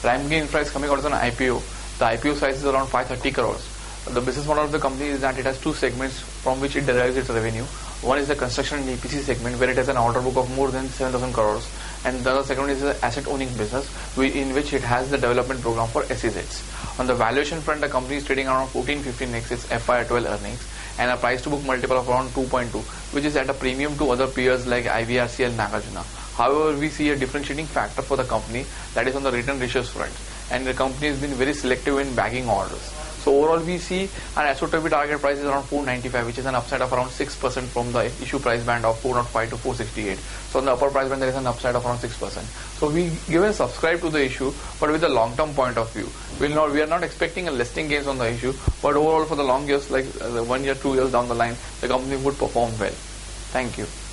Ramki Infra is coming out as an IPO. The IPO size is around 530 crores. The business model of the company is that it has two segments from which it derives its revenue. One is the construction and EPC segment, where it has an order book of more than 7,000 crores, and the other segment is the asset owning business, in which it has the development program for SEZs. On the valuation front, the company is trading around 14-15x its FY12 earnings and a price to book multiple of around 2.2, which is at a premium to other peers like IVRC and Nagarjuna. However, we see a differentiating factor for the company, that is on the return ratios front, and the company has been very selective in bagging orders. So overall, we see an SOTP target price is around 495, which is an upside of around 6% from the issue price band of 405 to 468. So on the upper price band, there is an upside of around 6%. So we give a subscribe to the issue, but with a long-term point of view. We are not expecting a listing gains on the issue, but overall for the long years, like 1 year, 2 years down the line, the company would perform well. Thank you.